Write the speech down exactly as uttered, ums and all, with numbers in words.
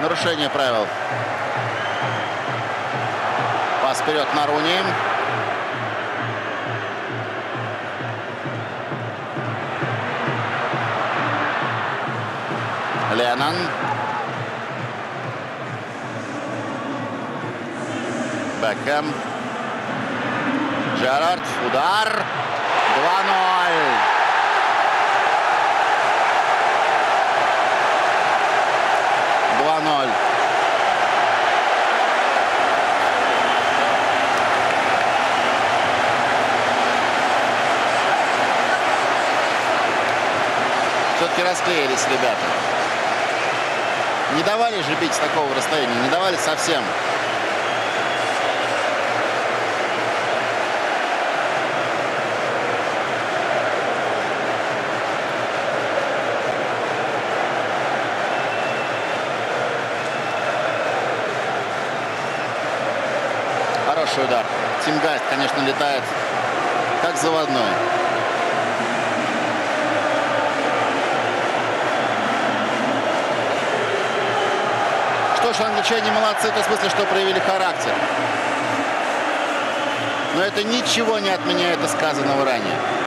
Нарушение правил. Пас вперед на Руни. Леннон. Бекхэм. Джерард. Удар. два ноль. два ноль. Все-таки расклеились ребята. Не давали же бить с такого расстояния, не давали совсем. Хороший удар. Тимгайст, конечно, летает как заводной. Что ж, англичане молодцы, в том смысле, что проявили характер. Но это ничего не отменяет сказанного ранее.